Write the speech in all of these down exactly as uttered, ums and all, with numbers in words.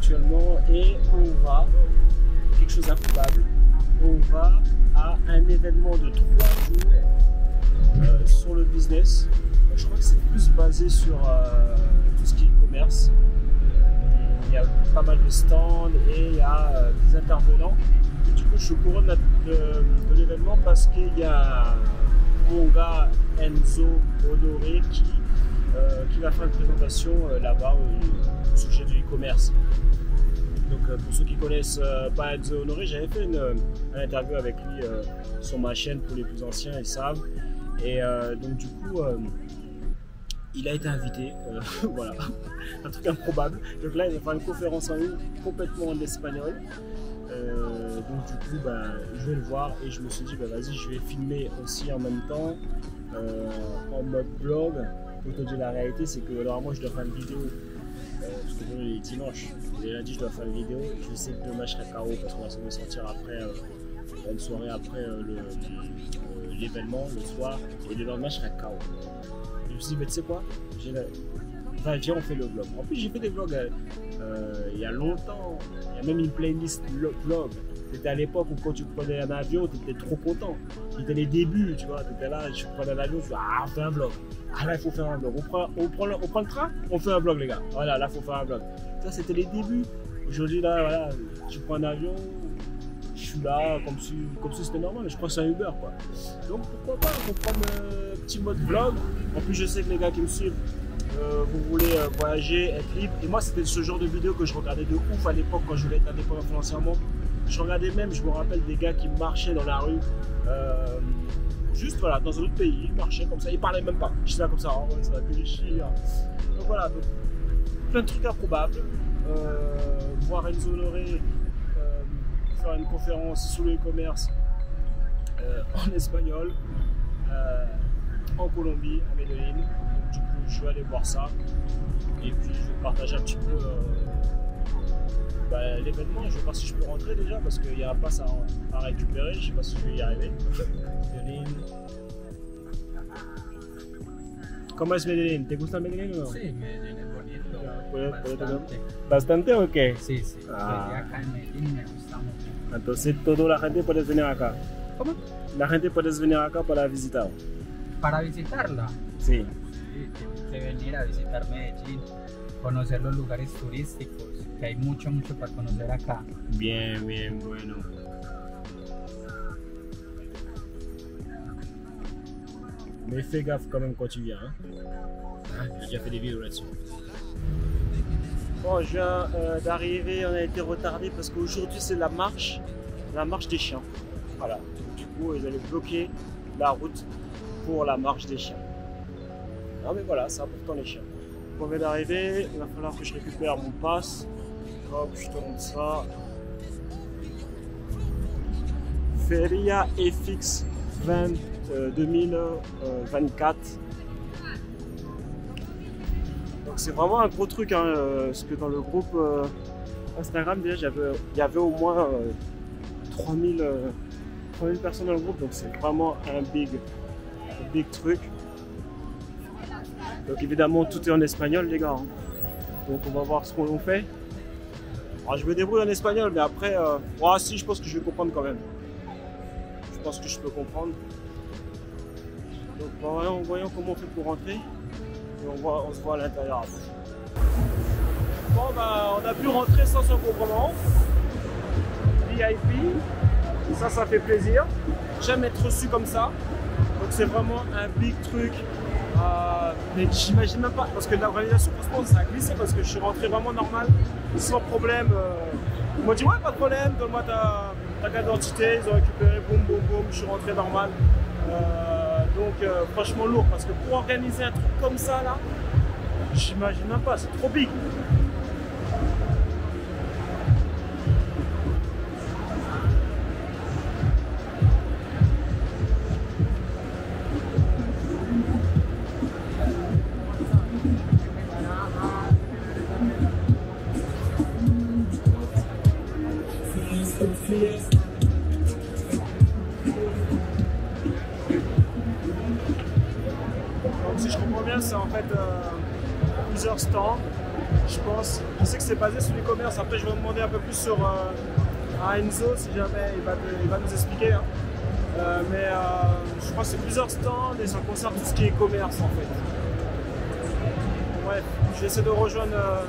actuellement et on va, quelque chose d'improbable, on va à un événement de trois jours euh, sur le business. Je crois que c'est plus basé sur euh, tout ce qui est commerce. Il y a pas mal de stands et il y a euh, des intervenants. Et du coup, je suis au courant de, de, de l'événement parce qu'il y a mon gars Enzo Honoré qui, euh, qui va faire une présentation euh, là-bas au, au sujet du e-commerce. Donc, euh, pour ceux qui connaissent euh, pas Enzo Honoré, j'avais fait une, une interview avec lui euh, sur ma chaîne. Pour les plus anciens, ils savent. Et euh, donc, du coup, euh, il a été invité, euh, voilà, un truc improbable. Donc là, il va faire une conférence en ligne complètement en espagnol. Euh, donc du coup, bah, je vais le voir et je me suis dit, bah, vas-y, je vais filmer aussi en même temps, euh, en mode vlog. Pour te dire la réalité, c'est que normalement, je dois faire une vidéo, euh, parce que demain, il est dimanche. Et lundi, je dois faire une vidéo. Je sais que demain, je serai K O parce qu'on va se sortir après, euh, une soirée après euh, l'événement, le, euh, le soir. Et le lendemain, je serai K O. Je me suis dit, mais tu sais quoi, enfin, viens, on fait le vlog. En plus, j'ai fait des vlogs euh, il y a longtemps. Il y a même une playlist vlog. C'était à l'époque où quand tu prenais un avion, tu étais trop content. C'était les débuts, tu vois. Tu étais là, tu prenais un avion, tu dis, ah, on fait un vlog. Ah là, il faut faire un vlog. On prend, on, prend le, on prend le train, on fait un vlog, les gars. Voilà, là, il faut faire un vlog. Ça, c'était les débuts. Aujourd'hui, là, voilà, tu prends un avion, je suis là, comme si comme si c'était normal, mais je crois que c'est un Uber, quoi. Donc, pourquoi pas, on prend un petit mode vlog. En plus, je sais que les gars qui me suivent, Euh, vous voulez euh, voyager, être libre. Et moi, c'était ce genre de vidéo que je regardais de ouf à l'époque quand je voulais être indépendant financièrement. Je regardais même, je me rappelle des gars qui marchaient dans la rue, euh, juste voilà, dans un autre pays, ils marchaient comme ça, ils parlaient même pas. Je suis là comme ça, oh, ouais, ça va que chier. Donc voilà, donc, plein de trucs improbables. Euh, voir Enzo Honoré euh, faire une conférence sur le e-commerce euh, en espagnol, euh, en Colombie, à Medellín. Du coup, je vais aller voir ça et puis je vais partager un petit peu euh, bah, l'événement. Je vais voir si je peux rentrer déjà parce qu'il y a un pass à, à récupérer. Je sais pas si je vais y arriver. Medellín. ¿Cómo es Medellín? ¿Te gusta Medellín o no? Sí, Medellín es bonito. ¿Puede, bastante. ¿Bastante o qué? Sí, sí. Ah. Estoy acá en Medellín y me gusta mucho. Entonces, toda la gente puede venir acá. ¿Cómo? La gente puede venir acá para visitar. ¿Para visitarla? Sí. Sí, tienes que venir a visitar Medellín, conocer los lugares turísticos, que hay mucho, mucho para conocer acá. Bien, bien, bueno. Mais fais gaffe quand même quand tu viens. Hein. J'ai déjà fait des vidéos là-dessus. Bon, je viens euh, d'arriver, on a été retardé parce qu'aujourd'hui c'est la marche, la marche des chiens. Voilà. Du coup, ils allaient bloquer la route pour la marche des chiens. Non mais voilà, c'est important les chiens. On vient d'arriver, il va falloir que je récupère mon pass. Hop, je te montre ça. Feria F X vingt, euh, deux mille vingt-quatre. Donc c'est vraiment un gros truc, hein, euh, parce que dans le groupe euh, Instagram déjà, il y avait au moins euh, trois mille personnes dans le groupe, donc c'est vraiment un big, un big truc. Donc évidemment tout est en espagnol les gars, hein. Donc on va voir ce qu'on fait. Alors, je me débrouille en espagnol, mais après, euh... oh, si je pense que je vais comprendre quand même. Je pense que je peux comprendre. Donc voyons, voyons comment on fait pour rentrer. Et on, voit, on se voit à l'intérieur après. Bon bah on a pu rentrer sans encombrement. V I P, ça ça fait plaisir. J'aime être reçu comme ça. Donc c'est vraiment un big truc. Euh, mais j'imagine même pas, parce que l'organisation, franchement, ça a glissé parce que je suis rentré vraiment normal, sans problème. Euh, ils m'ont dit ouais, pas de problème, donne-moi ta, ta carte d'identité, ils ont récupéré, boum boum boum, je suis rentré normal. Euh, donc euh, franchement lourd, parce que pour organiser un truc comme ça là, j'imagine même pas, c'est trop big. Donc si je comprends bien, c'est en fait euh, plusieurs stands je pense. Je sais que c'est basé sur l'e-commerce. Après, je vais demander un peu plus sur euh, à Enzo si jamais il va, te, il va nous expliquer. Hein. Euh, mais euh, je crois que c'est plusieurs stands et ça concerne tout ce qui est e-commerce en fait. Bref, je vais essayer de rejoindre euh,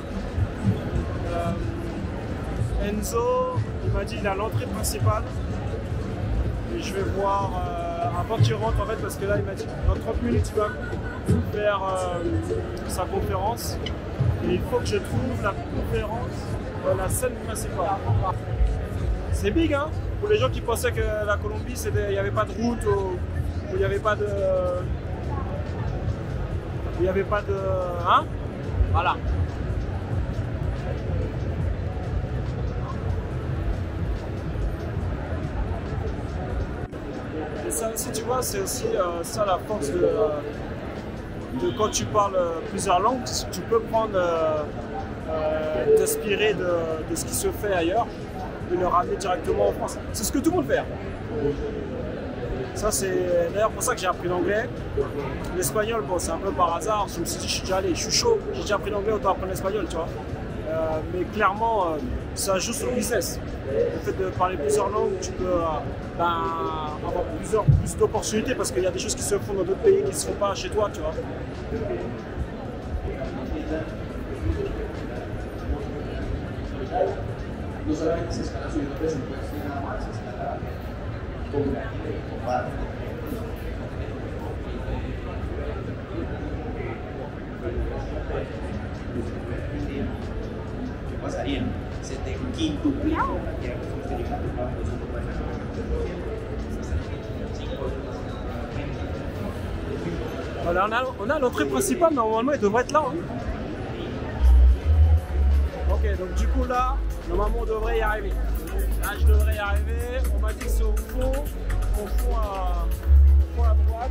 euh, Enzo. Il m'a dit qu'il est à l'entrée principale. Et je vais voir euh, avant qu'il rentre en fait, parce que là il m'a dit dans trente minutes il va faire euh, sa conférence. Et il faut que je trouve la conférence, euh, la scène principale. C'est big hein, pour les gens qui pensaient que la Colombie il n'y avait pas de route ou il n'y avait pas de. Il n'y avait pas de. Hein? Voilà. Et ça aussi, tu vois, c'est aussi euh, ça la force de, euh, de quand tu parles euh, plusieurs langues, tu peux prendre, euh, euh, t'inspirer de, de ce qui se fait ailleurs et le ramener directement en France. C'est ce que tout le monde fait. Ça, c'est d'ailleurs pour ça que j'ai appris l'anglais. L'espagnol, bon, c'est un peu par hasard. Je me suis dit, je suis déjà allé, je suis chaud, j'ai déjà appris l'anglais, autant apprendre l'espagnol, tu vois. Euh, mais clairement, euh, ça joue sur le business. Le fait de parler plusieurs langues, tu peux euh, ben, avoir plusieurs, plus d'opportunités parce qu'il y a des choses qui se font dans d'autres pays qui ne se font pas chez toi, tu vois. No solamente se escala su YouTube, se puede hacer nada más, se escala con granito, con barra. ¿Qué pasaría? Se te quintuplica la cantidad de personas que llegan a tu trabajo, eso puede ser Voilà, on a, on a l'entrée principale, normalement il devrait être là. Hein. Ok, donc du coup là, normalement on devrait y arriver. Là je devrais y arriver. On m'a dit que c'est au fond, au fond à, au fond à droite.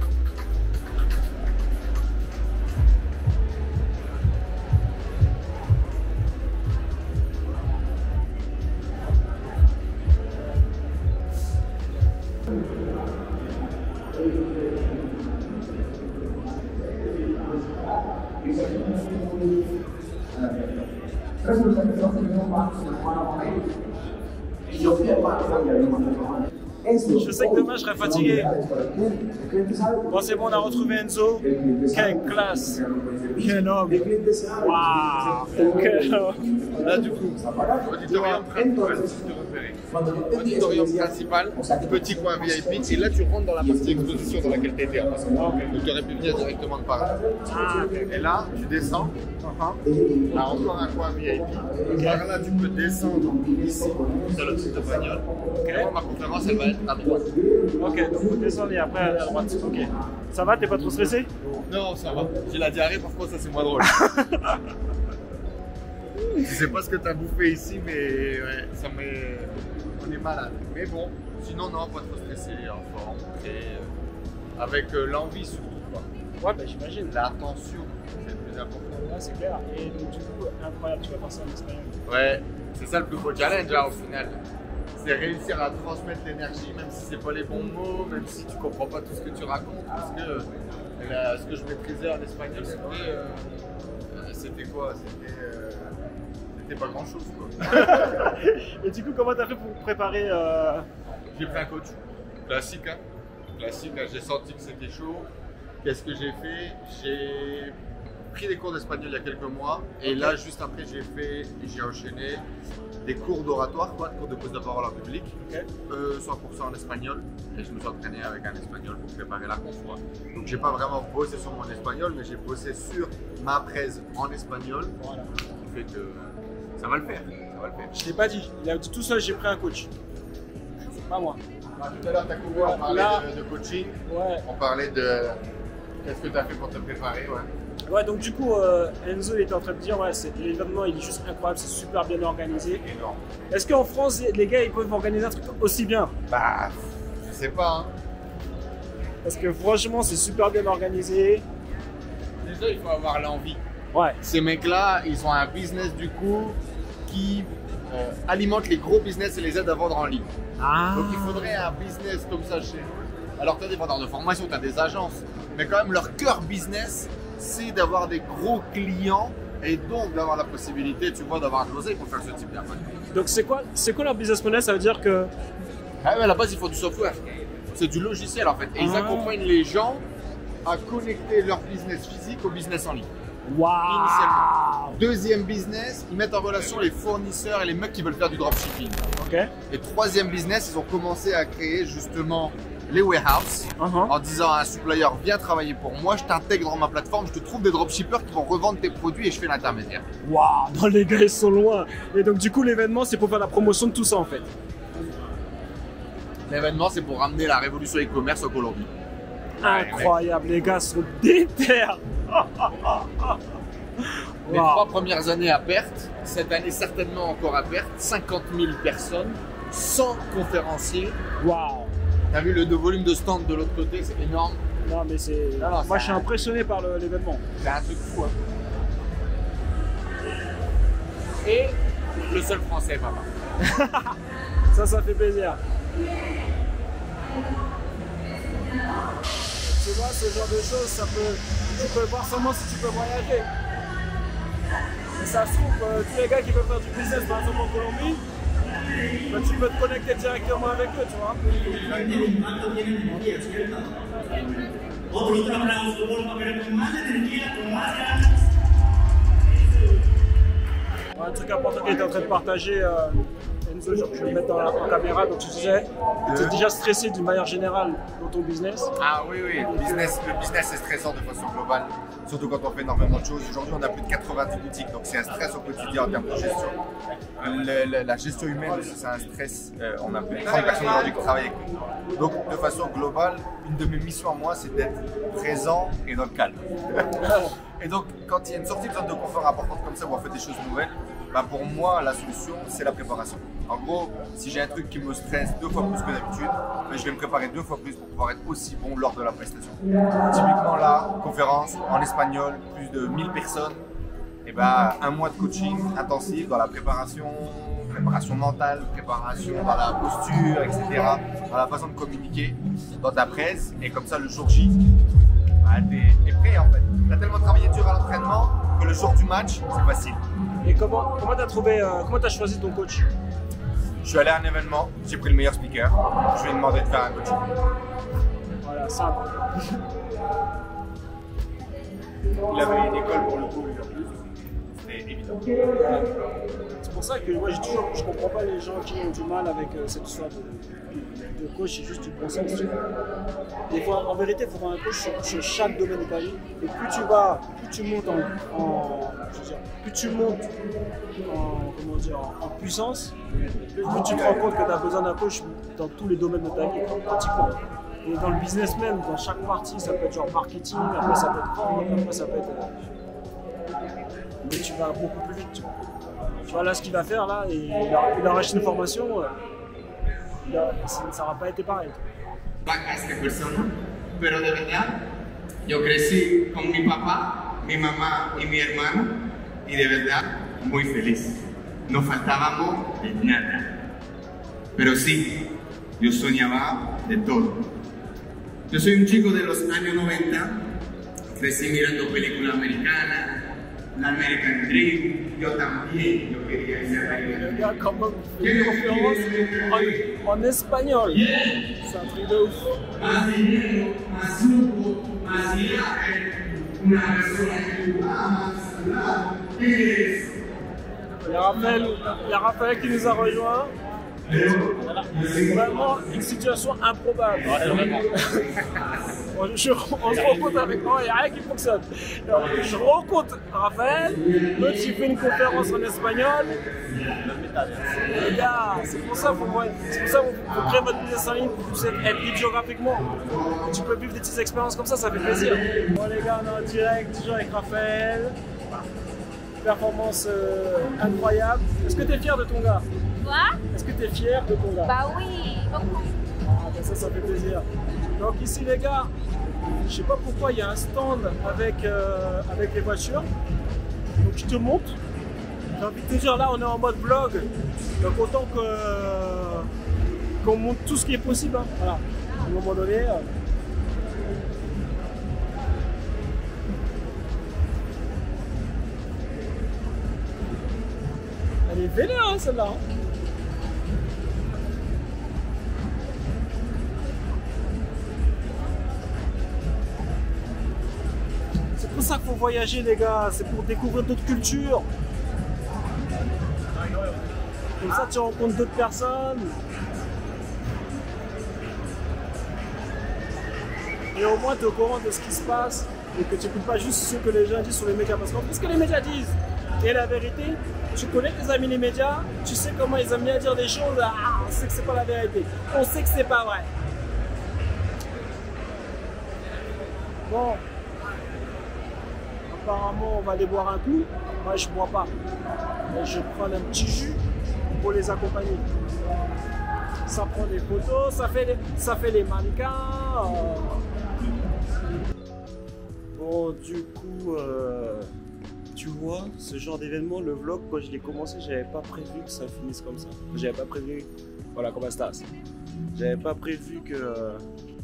Je sais que demain je serai fatigué. Bon, c'est bon, on a retrouvé Enzo. Quelle classe! Quel homme! Waouh! Quel homme! Là, du coup, auditorium principal, auditorium principal, petit coin V I P, et là tu rentres dans la partie exposition dans laquelle tu étais. Donc tu aurais pu venir directement de par là. Et là, tu descends, là encore un coin V I P. Par là, tu peux descendre ici, sur le site de bagnole. Et ma conférence, elle va être à droite. Ok, donc vous descendez après à droite. Ok. Ça va, t'es pas trop stressé? Non, ça va. J'ai la diarrhée, par contre, ça c'est moins drôle. Je sais pas ce que t'as bouffé ici, mais ouais, ça m'est. On est malade. Mais bon, sinon, non, pas trop stressé, en forme. Et euh, avec euh, l'envie surtout. Quoi. Ouais, bah j'imagine. L'attention, c'est le plus important. Ouais, c'est clair. Et donc, du coup, incroyable, tu vas faire ça en espagnol. Ouais, c'est ça le plus beau challenge là, au final. C'est réussir à transmettre l'énergie, même si c'est pas les bons mots, même si tu comprends pas tout ce que tu racontes. Parce que euh, ce que je maîtrisais en espagnol, c'était. Euh, c'était quoi? C'était. Euh, C'était pas grand chose quoi. Et du coup, comment t'as fait pour préparer euh... J'ai pris un coach. Classique, hein. Classique, hein. J'ai senti que c'était chaud. Qu'est-ce que j'ai fait? J'ai pris des cours d'espagnol il y a quelques mois. Et là, juste après, j'ai fait, j'ai enchaîné des cours d'oratoire, quoi, des cours de prise de parole en public. Okay. Euh, cent pour cent en espagnol. Et je me suis entraîné avec un espagnol pour préparer la conf. Donc, j'ai pas vraiment bossé sur mon espagnol, mais j'ai bossé sur ma presse en espagnol. Voilà. Ce qui fait que ça va le faire, ça va le faire. Je l'ai pas dit, il a dit tout seul, j'ai pris un coach. C'est pas moi. Ah, tout à l'heure, tu as couvert, on parlait Là, de, de coaching, ouais. On parlait de qu'est-ce que tu as fait pour te préparer. Ouais, ouais donc du coup, euh, Enzo il était en train de dire, ouais, l'événement il est juste incroyable, c'est super bien organisé. Énorme. Est-ce qu'en France, les gars, ils peuvent organiser un truc aussi bien? Bah, je sais pas. Hein. Parce que franchement, c'est super bien organisé. Déjà, il faut avoir l'envie. Ouais. Ces mecs-là, ils ont un business du coup qui euh, alimente les gros business et les aide à vendre en ligne. Ah. Donc il faudrait un business comme ça chez nous. Alors tu as des vendeurs de formation, tu as des agences, mais quand même leur cœur business, c'est d'avoir des gros clients Et donc d'avoir la possibilité, tu vois, d'avoir un l'oseille pour faire ce type d'appel. Donc c'est quoi, c'est quoi leur business model? Ça veut dire que... Ah ouais, à la base, ils font du software. C'est du logiciel en fait. Et ils Ah. accompagnent les gens à connecter leur business physique au business en ligne. Waouh! Initialement. Deuxième business, ils mettent en relation les fournisseurs et les mecs qui veulent faire du dropshipping. Ok. Et troisième business, ils ont commencé à créer justement les warehouses Uh-huh. en disant à un supplier, viens travailler pour moi, je t'intègre dans ma plateforme, je te trouve des dropshippers qui vont revendre tes produits et je fais l'intermédiaire. Waouh! Non, les gars, ils sont loin. Et donc, du coup, l'événement, c'est pour faire la promotion de tout ça, en fait. L'événement, c'est pour ramener la révolution e-commerce au Colombie. Incroyable, les gars sont déter. Les Wow. trois premières années à perte, cette année certainement encore à perte, cinquante mille personnes, cent conférenciers. Waouh! T'as vu le de volume de stand de l'autre côté, c'est énorme. Non, mais c'est. Non, non, Moi, c'est- je suis impressionné par le- l'événement. C'est un truc fou. Hein. Et le seul français, papa. Ça, ça fait plaisir. Tu vois, ce genre de choses, ça peut, tu peux le voir seulement si tu peux voyager. Et ça se trouve, euh, tous les gars qui veulent faire du business, par exemple en Colombie, bah, tu peux te connecter directement avec eux, tu vois. Otro aplauso, por favor, con más energía, con más ganas. Un truc important qu'il était en train de partager, euh, Enzo, genre, je vais le mettre en, en caméra, donc tu disais, tu es déjà stressé d'une manière générale dans ton business. Ah oui, oui, le business, le business est stressant de façon globale, surtout quand on fait énormément de choses. Aujourd'hui, on a plus de quatre-vingt-dix boutiques, donc c'est un stress au quotidien en termes de gestion. Le- le- la gestion humaine aussi, c'est un stress. Euh, on a plus de trente personnes aujourd'hui qui travaillent avec nous. Donc, de façon globale, une de mes missions à moi, c'est d'être présent et dans le calme. Et donc, quand il y a une sortie de zone de confort importante comme ça, où on fait des choses nouvelles, bah pour moi, la solution, c'est la préparation. En gros, si j'ai un truc qui me stresse deux fois plus que d'habitude, bah, je vais me préparer deux fois plus pour pouvoir être aussi bon lors de la prestation. Typiquement là, conférence en espagnol, plus de mille personnes, et bah, un mois de coaching intensif dans la préparation, préparation mentale, préparation dans la posture, et cetera, dans la façon de communiquer, dans ta presse, et comme ça le jour J, bah, t'es t'es prêt en fait. T'as tellement travaillé dur à l'entraînement que le jour du match, c'est facile. Et comment comment t'as trouvé, euh, comment t'as choisi ton coach? Je suis allé à un événement, j'ai pris le meilleur speaker, je lui ai demandé de faire un coaching. Voilà, simple. Il avait une école pour le coup, en plus, c'était évident. C'est pour ça que moi, j'ai toujours, je comprends pas les gens qui ont du mal avec euh, cette histoire de, de coach, c'est juste du bon sens. Des fois, en vérité, il faut avoir un coach sur, sur chaque domaine de ta vie. Et plus tu vas, plus tu montes en, en je veux dire, plus tu montes en, comment dire, en, en puissance, plus tu te rends compte que tu as besoin d'un coach dans tous les domaines de ta vie, pratiquement. Et dans le business même, dans chaque partie, ça peut être genre marketing, après ça peut être vente, après ça peut être. euh, Mais tu vas beaucoup plus vite, tu vois. Tu vois là ce qu'il va faire là, et il a, il a acheté une formation, euh, il a- ça n'aura pas été pareil. Vacas de persona, pero de verdad yo crecí con mi papá, mi mamá y mi hermano y de verdad muy feliz. No faltábamos de nada. Pero sí, yo soñaba de todo. Yo soy un chico de los años noventa, crecí mirando películas americanas, la American Dream, yo también, yo quería irse a Le American gars, quand même, fait une conférence en, en espagnol. C'est un truc de ouf. más dinero, más lujo, más viaje, una persona que jugaba más saludable. ¿Qué es? Il y a Raphaël, il y a Raphaël qui nous a rejoint. Voilà. C'est vraiment une situation improbable. On, je- on se rencontre avec moi, il n'y a rien qui fonctionne. Alors, je rencontre Raphaël, l'autre il fait une conférence en espagnol. Les gars, c'est pour ça qu'il faut, c'est pour ça qu'il faut créer votre business en ligne pour que vous puissiez être libre géographiquement. Tu peux vivre des petites expériences comme ça, ça fait plaisir. Bon les gars, on est en direct, toujours avec Raphaël. Performance euh, incroyable. Est-ce que tu es fier de ton gars? Quoi? Est-ce que tu es fier de ton gars? Bah oui, beaucoup. Ah, ben ça, ça fait plaisir. Donc ici les gars, je sais pas pourquoi il y a un stand avec, euh, avec les voitures. Donc je te montre. J'ai envie de te dire là on est en mode vlog. Donc autant que euh, qu'on montre tout ce qui est possible. Hein. Voilà. À un moment donné. Euh, vénère hein, celle-là. C'est pour ça qu'il faut voyager les gars, c'est pour découvrir d'autres cultures. Comme ça tu rencontres d'autres personnes. Et au moins tu es au courant de ce qui se passe et que tu n'écoutes pas juste ce que les gens disent sur les médias. Parce qu'en plus ce que les médias disent et la vérité, tu connais tes amis les médias, tu sais comment ils aiment bien dire des choses, ah, on sait que c'est pas la vérité, on sait que c'est pas vrai. Bon, apparemment on va aller boire un coup, moi je bois pas, mais je prends un petit jus pour les accompagner. Ça prend des photos, ça fait les, ça fait les mannequins. Euh... Bon, du coup, euh, tu vois, ce genre d'événement, le vlog, quand je l'ai commencé, j'avais pas prévu que ça finisse comme ça. J'avais pas prévu, voilà, comment ça se passe. J'avais pas prévu que, euh,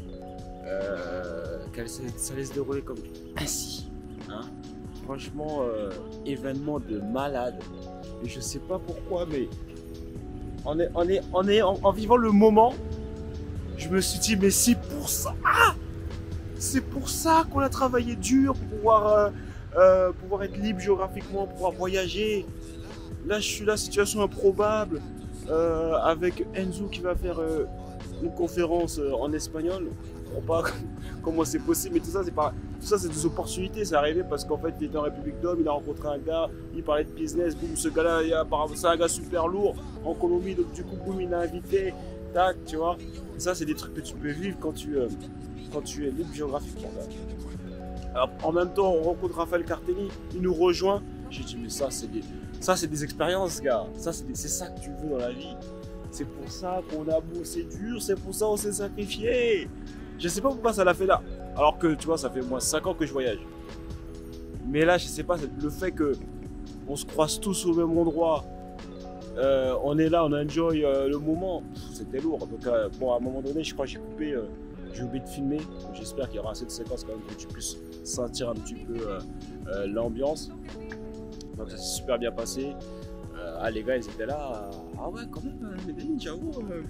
euh, que ça allait se dérouler comme ainsi. Hein. Franchement, euh, événement de malade. Et je sais pas pourquoi, mais on est, on est, on est en, en vivant le moment, je me suis dit, mais c'est pour ça. Ah, c'est pour ça qu'on a travaillé dur pour pouvoir, euh, euh, pouvoir être libre géographiquement, pouvoir voyager. Là, je suis là, situation improbable, euh, avec Enzo qui va faire euh, une conférence euh, en espagnol. Je ne comprends pas comment c'est possible, mais tout ça, c'est pas, tout ça, c'est des opportunités. C'est arrivé parce qu'en fait, il était en République d'Homme, il a rencontré un gars, il parlait de business, boum, ce gars-là, c'est un gars super lourd en Colombie, donc du coup, boum, il l'a invité, tac, tu vois. Et ça, c'est des trucs que tu peux vivre quand tu, euh, quand tu es libre géographiquement. Alors, en même temps, on rencontre Raphaël Cartelli, il nous rejoint. J'ai dit, mais ça, c'est des, ça, c'est des expériences, gars. Ça, c'est ça que tu veux dans la vie. C'est pour ça qu'on a bossé dur, c'est pour ça qu'on s'est sacrifié. Je sais pas pourquoi ça l'a fait là. Alors que, tu vois, ça fait moins cinq ans que je voyage. Mais là, je sais pas, le fait que on se croise tous au même endroit, euh, on est là, on enjoy euh, le moment, c'était lourd. Donc, euh, bon, à un moment donné, je crois que j'ai coupé, euh, j'ai oublié de filmer. J'espère qu'il y aura assez de séquences quand même que tu puisses sentir un petit peu euh, euh, l'ambiance. Donc, ça s'est super bien passé. Euh, ah, les gars, ils étaient là. Ah ouais, quand même, les gars, j'avoue. Euh,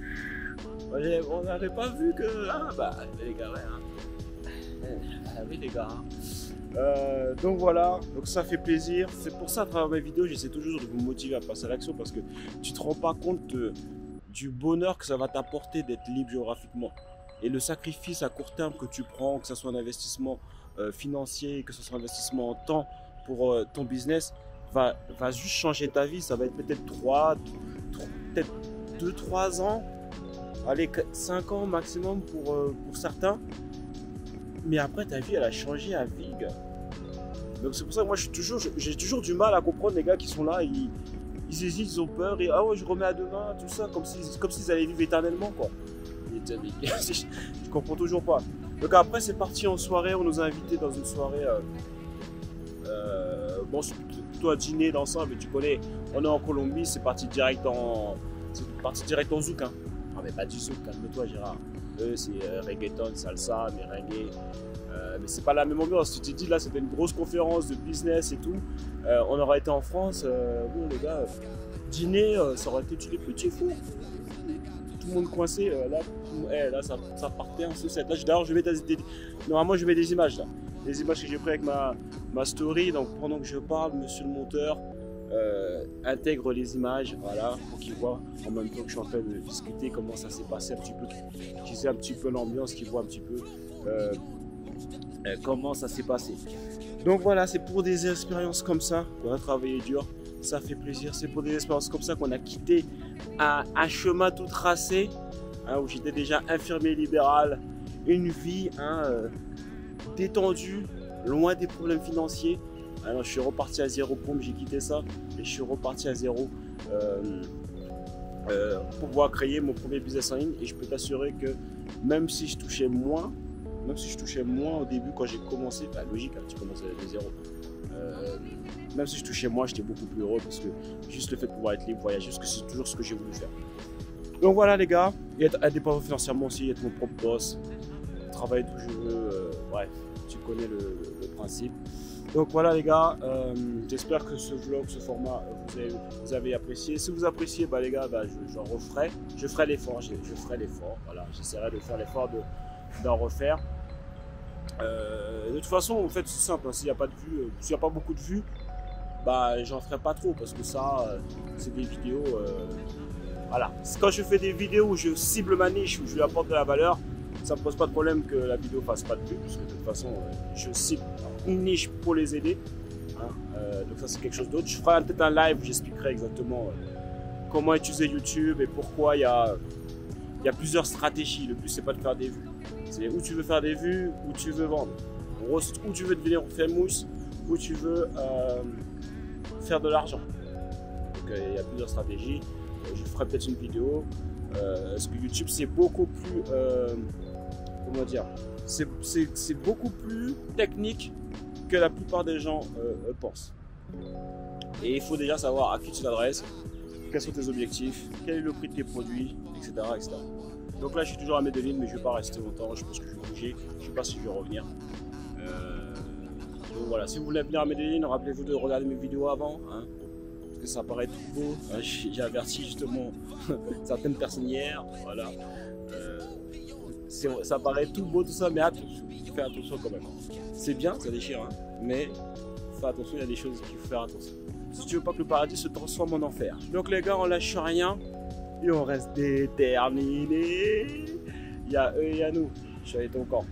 on n'avait pas vu que. Ah bah, les gars, ouais. Hein. Ah oui, les gars. Hein. Euh, donc voilà, donc ça fait plaisir. C'est pour ça, à travers mes vidéos, j'essaie toujours de vous motiver à passer à l'action parce que tu te rends pas compte de, du bonheur que ça va t'apporter d'être libre géographiquement. Et le sacrifice à court terme que tu prends, que ce soit un investissement euh, financier, que ce soit un investissement en temps pour euh, ton business, va, va juste changer ta vie. Ça va être peut-être trois, peut-être deux trois ans, allez, cinq ans maximum pour, euh, pour certains. Mais après, ta vie, elle a changé à vie, gars. Donc c'est pour ça que moi, j'ai toujours, toujours du mal à comprendre les gars qui sont là, ils, ils hésitent, ils ont peur, et ah ouais, je remets à demain, tout ça, comme s'ils comme s'ils allaient vivre éternellement, quoi. Et, je comprends toujours pas. Donc après, c'est parti en soirée, on nous a invités dans une soirée, euh, euh, bon, c'est plutôt à dîner d'ensemble, mais tu connais, on est en Colombie, c'est parti direct en, c'est parti direct en zouk, hein. Ah mais pas du zouk, calme-toi Gérard. Eux, c'est euh, reggaeton, salsa, merengue. Euh, mais c'est pas la même ambiance. Tu te dis, là, c'était une grosse conférence de business et tout. Euh, on aurait été en France, euh, bon, les gars, euh, dîner, euh, ça aurait été tu les petits fous. Tout le monde coincé. Euh, là, hey, là ça, ça partait en sucette. Là, d'ailleurs, je mets des, des, normalement, je mets des images là. Des images que j'ai prises avec ma, ma story. Donc, pendant que je parle, monsieur le monteur Euh, intègre les images, voilà, pour qu'ils voient en même temps que je suis en train de discuter comment ça s'est passé un petit peu, qu'ils aient un petit peu l'ambiance, qu'ils voient un petit peu euh, euh, comment ça s'est passé. Donc voilà, c'est pour des expériences comme ça qu'on a travaillé dur, ça fait plaisir, c'est pour des expériences comme ça qu'on a quitté un, un chemin tout tracé, hein, où j'étais déjà infirmier libéral, une vie hein, euh, détendue, loin des problèmes financiers. Alors je suis reparti à zéro, pompe, j'ai quitté ça et je suis reparti à zéro euh, euh, pour pouvoir créer mon premier business en ligne. Et je peux t'assurer que même si je touchais moins, même si je touchais moins au début quand j'ai commencé, bah logique, hein, tu commences à zéro. Euh, même si je touchais moins, j'étais beaucoup plus heureux parce que juste le fait de pouvoir être libre, voyager, parce que c'est toujours ce que j'ai voulu faire. Donc voilà les gars, et être indépendant financièrement aussi, être mon propre boss, travailler d'où je veux, euh, bref, tu connais. connaît le, le, le principe. Donc voilà les gars, euh, j'espère que ce vlog, ce format, vous avez, vous avez apprécié. Si vous appréciez, bah les gars, bah, j'en je, referai. Je ferai l'effort, je, je ferai l'effort. Voilà, j'essaierai de faire l'effort d'en de, refaire. Euh, de toute façon, en fait, c'est simple. Hein, s'il n'y a pas de vues, euh, s'il n'y a pas beaucoup de vues, bah j'en ferai pas trop parce que ça, euh, c'est des vidéos. Euh, voilà, quand je fais des vidéos où je cible ma niche, où je lui apporte de la valeur, ça me pose pas de problème que la vidéo fasse pas de vues, parce que de toute façon, euh, je cible une niche pour les aider. Hein, euh, donc ça, c'est quelque chose d'autre. Je ferai peut-être un live où j'expliquerai exactement euh, comment utiliser YouTube et pourquoi il y a, il y a plusieurs stratégies. Le but, c'est pas de faire des vues. C'est où tu veux faire des vues, où tu veux vendre. En gros, c'est où tu veux devenir famous, où tu veux euh, faire de l'argent. Donc euh, il y a plusieurs stratégies. Je ferai peut-être une vidéo. Euh, parce que YouTube, c'est beaucoup plus... Euh, comment dire, c'est beaucoup plus technique que la plupart des gens euh, pensent. Et il faut déjà savoir à qui tu t'adresses, quels sont tes objectifs, quel est le prix de tes produits, et cetera et cetera. Donc là, je suis toujours à Medellin, mais je ne vais pas rester longtemps. Je pense que je vais bouger. Je ne sais pas si je vais revenir. Euh, donc voilà, si vous voulez venir à Medellin, rappelez-vous de regarder mes vidéos avant. Hein, parce que ça paraît tout beau. Hein, j'ai averti justement certaines personnes hier. Voilà. Euh, ça paraît tout beau, tout ça, mais attention, fais attention quand même. C'est bien, ça déchire, hein, mais fais attention, il y a des choses qu'il faut faire attention. Si tu veux pas que le paradis se transforme en enfer. Donc les gars, on lâche rien et on reste déterminés. Il y a eux et il y a nous. Je suis avec ton camp.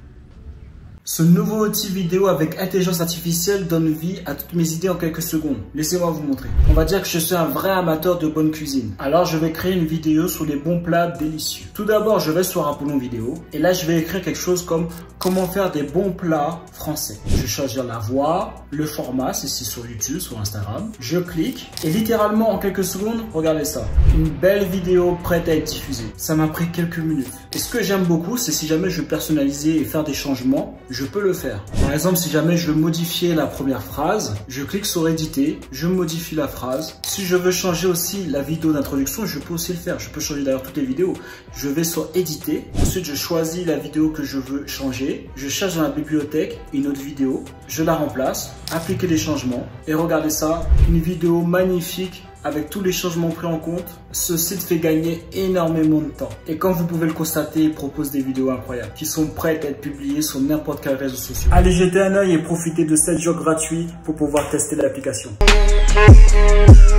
Ce nouveau outil vidéo avec intelligence artificielle donne vie à toutes mes idées en quelques secondes. Laissez-moi vous montrer. On va dire que je suis un vrai amateur de bonne cuisine. Alors je vais créer une vidéo sur les bons plats délicieux. Tout d'abord, je vais sur Apollon Vidéo et là je vais écrire quelque chose comme comment faire des bons plats français. Je vais choisir la voix, le format, c'est ici sur YouTube, sur Instagram. Je clique et littéralement en quelques secondes, regardez ça. Une belle vidéo prête à être diffusée. Ça m'a pris quelques minutes. Et ce que j'aime beaucoup, c'est si jamais je veux personnaliser et faire des changements, je peux le faire. Par exemple, si jamais je veux modifier la première phrase, je clique sur éditer, je modifie la phrase. Si je veux changer aussi la vidéo d'introduction, je peux aussi le faire. Je peux changer d'ailleurs toutes les vidéos. Je vais sur éditer. Ensuite, je choisis la vidéo que je veux changer. Je cherche dans la bibliothèque une autre vidéo. Je la remplace, appliquer les changements et regardez ça, une vidéo magnifique avec tous les changements pris en compte. Ce site fait gagner énormément de temps. Et comme vous pouvez le constater, il propose des vidéos incroyables qui sont prêtes à être publiées sur n'importe quel réseau social. Allez jeter un œil et profitez de sept jours gratuits pour pouvoir tester l'application.